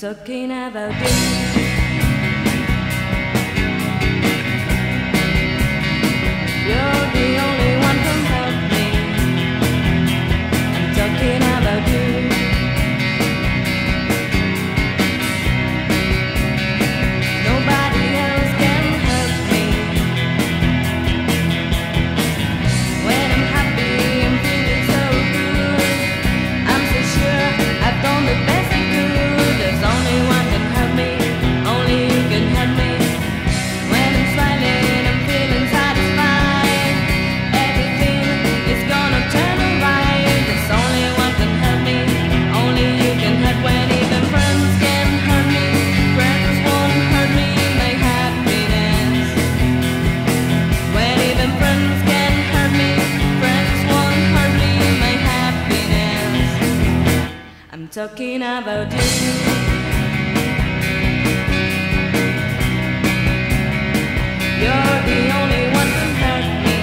talking about you. You're the only one who can help me. I'm talking about you. Nobody else can help me. When I'm happy, I'm feeling so good. I'm so sure I've done the best I could. There's only one can help me, only you can help me. When I'm smiling, I'm feeling satisfied. Everything is gonna turn alright. There's only one can help me, only you can help. When even friends can hurt me, friends won't hurt me, my happiness. When even friends can hurt me, friends won't hurt me, my happiness. I'm talking about you. You're the only one who can hurt me.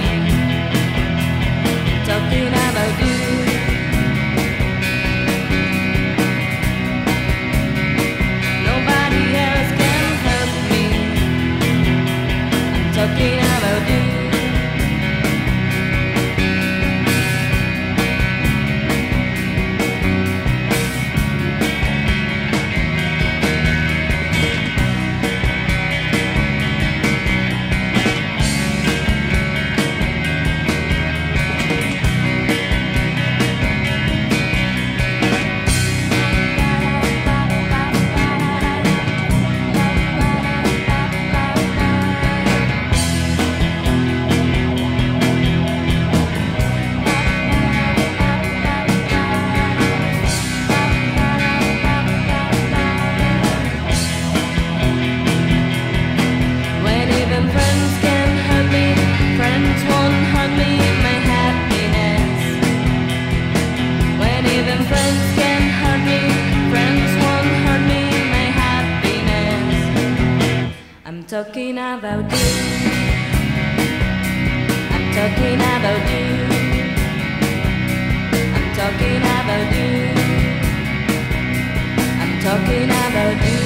Talking about you. Nobody else can help me. I'm talking about you. When even friends can hurt me, friends won't hurt me, my happiness. When even friends can hurt me, friends won't hurt me, my happiness. I'm talking about you. I'm talking about you. I'm talking about you. I'm talking about you.